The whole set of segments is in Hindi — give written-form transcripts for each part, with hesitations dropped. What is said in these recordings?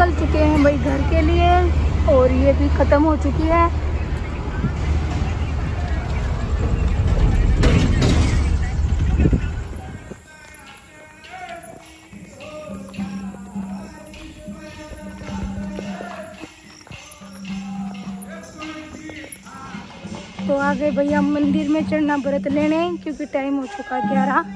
निकल चुके हैं भाई घर के लिए और ये भी ख़त्म हो चुकी है। तो आ गए भैया मंदिर में चढ़ना व्रत लेने क्योंकि टाइम हो चुका 11।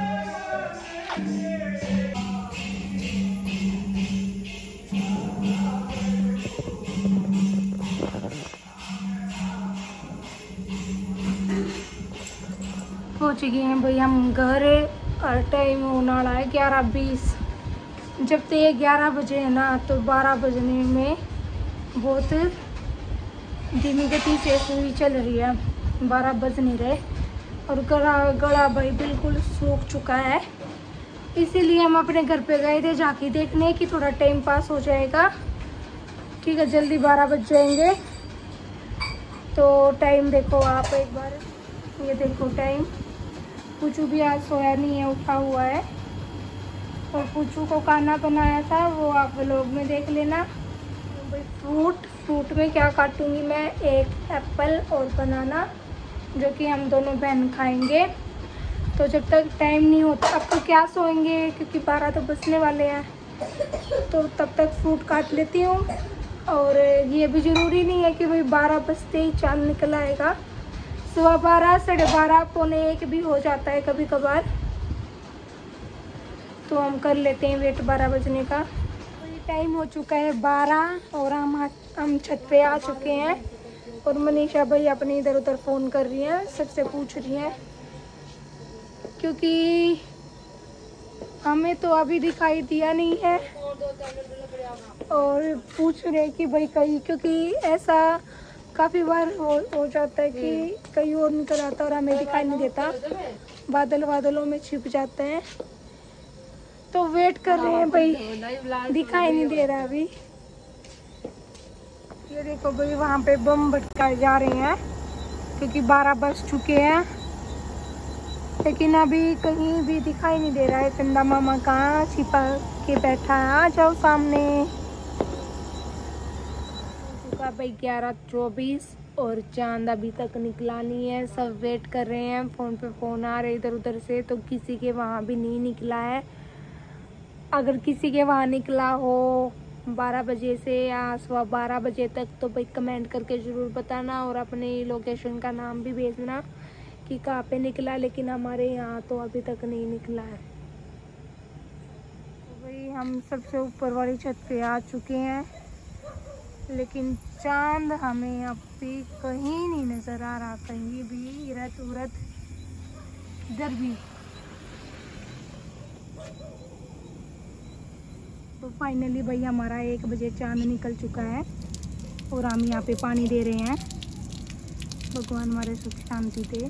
पहुँच गए हैं भाई हम घर और टाइम होने वाला है 11:20। जब तक ये 11 बजे है ना तो 12 बजने में बहुत धीमी गति से सुई चल रही है, 12 बज नहीं रहे और गला भाई बिल्कुल सूख चुका है। इसीलिए हम अपने घर पे गए थे झांकी देखने की थोड़ा टाइम पास हो जाएगा। ठीक है, जल्दी 12 बज जाएंगे। तो टाइम देखो आप एक बार, ये देखो टाइम। पूछू भी आज सोया नहीं है, उठा हुआ है और पूछू को खाना बनाया था वो आप व्लॉग में देख लेना। तो भाई फ्रूट में क्या काटूंगी मैं, एक एप्पल और बनाना जो कि हम दोनों बहन खाएंगे। तो जब तक टाइम नहीं होता, अब तो क्या सोएंगे क्योंकि 12 तो बजने वाले हैं, तो तब तक फ्रूट काट लेती हूँ। और ये भी ज़रूरी नहीं है कि भाई 12 बजते ही चाँद निकल आएगा, 12:15, 12:30, पौने 1 भी हो जाता है कभी कभार। तो हम कर लेते हैं वेट 12 बजने का। टाइम हो चुका है 12 और हम छत पे आ चुके हैं और मनीषा भाई अपने इधर उधर फ़ोन कर रही हैं, सबसे पूछ रही हैं क्योंकि हमें तो अभी दिखाई दिया नहीं है और पूछ रहे कि भाई कहीं, क्योंकि ऐसा काफ़ी बार हो जाता है कि कहीं और निकल आता और हमें दिखाई नहीं देता, बादलों में छिप जाते हैं। तो वेट कर रहे हैं भाई, दिखाई नहीं दे रहा अभी। ये देखो भाई वहाँ पे बम भटकाए जा रहे हैं क्योंकि 12 बज चुके हैं, लेकिन अभी कहीं भी दिखाई नहीं दे रहा है। चंदा मामा कहाँ छिपा के बैठा है, आ जाओ सामने। चुका भाई 11:24 और चांद अभी तक निकला नहीं है। सब वेट कर रहे हैं, फ़ोन पे फ़ोन आ रहे इधर उधर से, तो किसी के वहाँ भी नहीं निकला है। अगर किसी के वहाँ निकला हो 12 बजे से या 12:15 बजे तक तो भाई कमेंट करके ज़रूर बताना और अपने लोकेशन का नाम भी भेजना कि कहाँ पे निकला। लेकिन हमारे यहाँ तो अभी तक नहीं निकला है। तो भाई हम सबसे ऊपर वाली छत पे आ चुके हैं, लेकिन चांद हमें अब भी कहीं नहीं नज़र आ रहा, कहीं भी इरत उरत इधर भी। तो फाइनली भाई हमारा 1 बजे चांद निकल चुका है और हम यहाँ पे पानी दे रहे हैं। भगवान हमारे सुख शांति दे।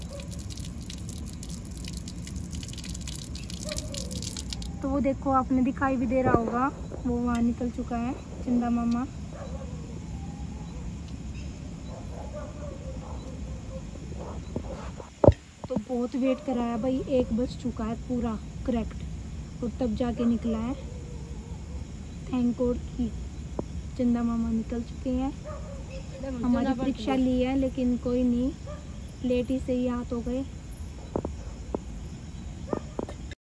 तो वो देखो आपने दिखाई भी दे रहा होगा, वो वहाँ निकल चुका है चंदा मामा। तो बहुत वेट कराया भाई, 1 बज चुका है पूरा करेक्ट और तब जाके निकला है। थैंक गॉड कि चंदा मामा निकल चुके हैं। हमारी परीक्षा ली है लेकिन कोई नहीं, लेट ही से ही हाथ हो गए।